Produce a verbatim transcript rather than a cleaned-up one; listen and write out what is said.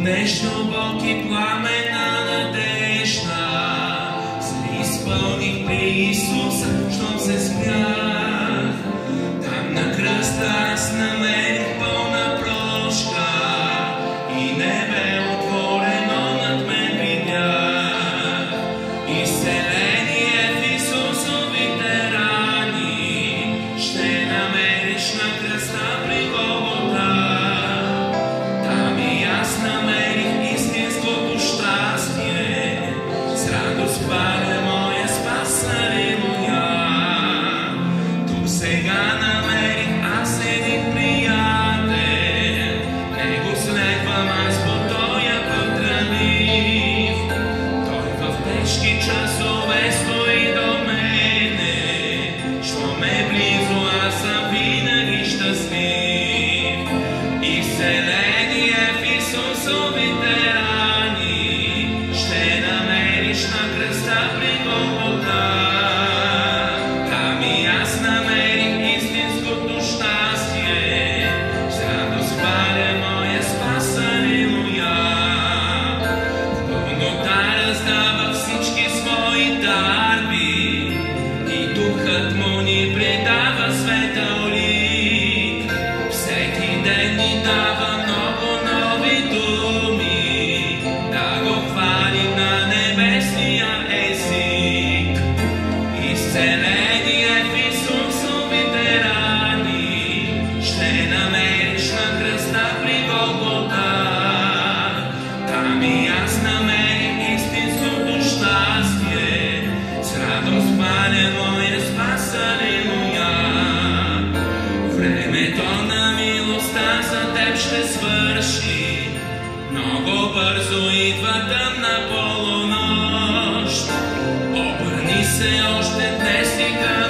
Нещо Бог и пламена надежда се изпълних при Исуса, щом се спрях. Там на кръста аз намерих пълна прошка и небе отворено над мен видях. Изцеление в Исусовите рани ще намериш на кръста при Голгота. Там и аз намерих истинското щастие, с радост хваля моя спас, алелуя. Тук сега намерих аз един приятел, него следвам аз по тоя път трънлив. Той в тежки часове стои до мене, що ме близо аз съм винаги щастлив. Изцеление в Исусовите рани ще намериш на кръста при Голгота. Там и аз намерих истинското щастие, с радост хваля моя спас, алелуя. В пълнота раздава всички свои дарби и духът му ни предава светъл лик. Всеки ден ни дава много нови думи, да го хвалим на небесния език. Изцеление в Исусовите рани ще намериш на кръста при Голгота. Там и аз намерих истинското щастие, с радост хваля моя спас, алелуя. Времето на милостта за теб ще свърши, много бързо идва тъмна полунощ. Обърни се още днес и